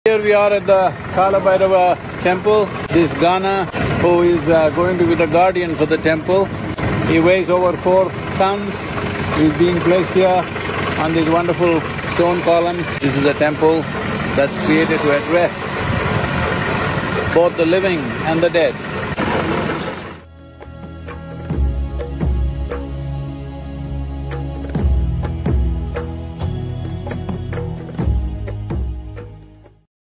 Here we are at the Kalbhairava temple. This Ghana, who is going to be the guardian for the temple, he weighs over 4 tons. He's being placed here on these wonderful stone columns. This is a temple that's created to address both the living and the dead.